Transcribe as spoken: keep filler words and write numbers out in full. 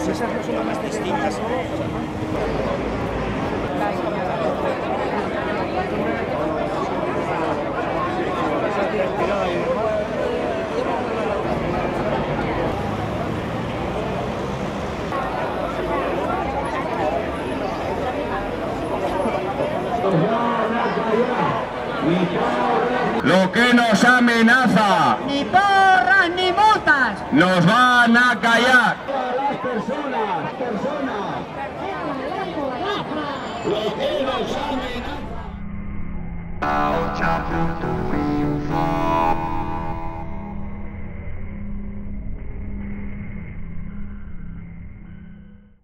Si esas no son las más distintas, lo que nos amenaza, ni porras ni multas, nos van a callar. Las personas, personas, lo que nos amenaza.